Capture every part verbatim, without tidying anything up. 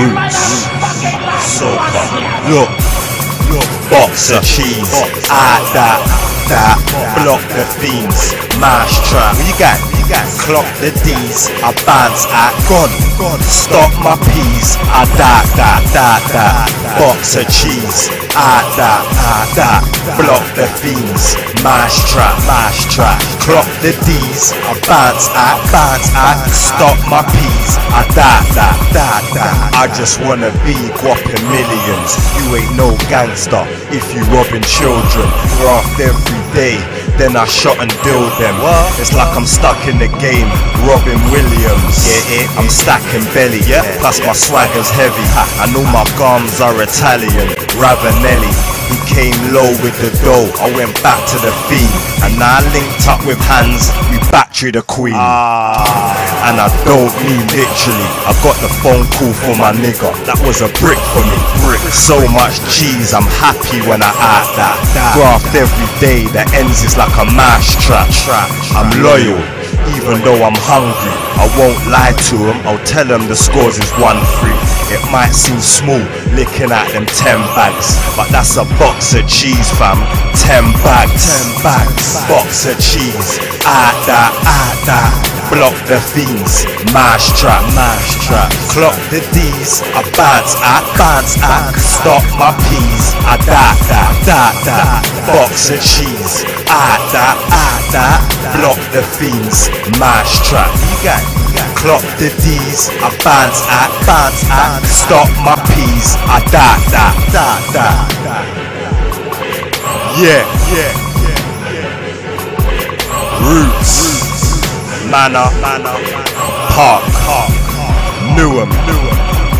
Roots, soca, look, look, box of cheese, ah that, that, block the fiends, mash trap. What you got? You got? Clock the D's, I bounce at gone, gone. Stop my peas, I that, that, that, that, box of cheese, ah that, ah that, block the fiends, mash trap, mash trap. Clock the D's, I bounce at, bounce at, stop my peas, I that, that, that, that. I just wanna be whopping millions. You ain't no gangster if you robbing children. Graft every day, then I shot and deal them. It's like I'm stuck in the game, Robin Williams. Yeah, it, I'm stacking belly, yeah. Plus my swagger's heavy. I know my gums are Italian. Ravanelli, he came low with the dough. I went back to the fiend, and now I linked up with hands. We battery the queen. Ah. And I don't mean literally. I got the phone call for my nigga. That was a brick for me. Brick. So much cheese, I'm happy when I add that. Graft every day, the ends is like a mash trap. I'm loyal, even though I'm hungry. I won't lie to him, I'll tell him the scores is one three. It might seem small, licking at them ten bags, but that's a box of cheese, fam. Ten bags, ten bags. Box of cheese, add that, add that. Block the fiends, mash trap, mash trap. Clock the D's, I bounce at, bounce at. Stop my peas, I that, that, that, that. Box of cheese, add that, add that. Block the fiends, mash trap. You got, you got. Clock the D's, I bounce at, bounce at. Stop my peas, I that, that, that, that. Yeah, yeah, yeah, yeah. Roots. Manor, Manor, Park, Park, Newham, Newham.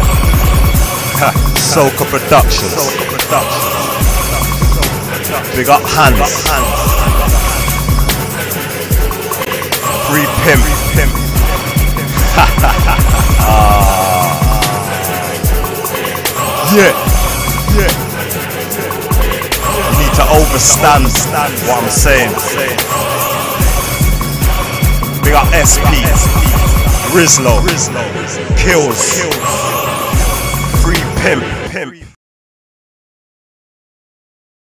Soca Productions. Soca Productions. Big up hands. Free pimp. Pimp. ah. Yeah, yeah. You need to overstand what I'm saying. Big up S P, Rizlo, Kills, Free Pimp.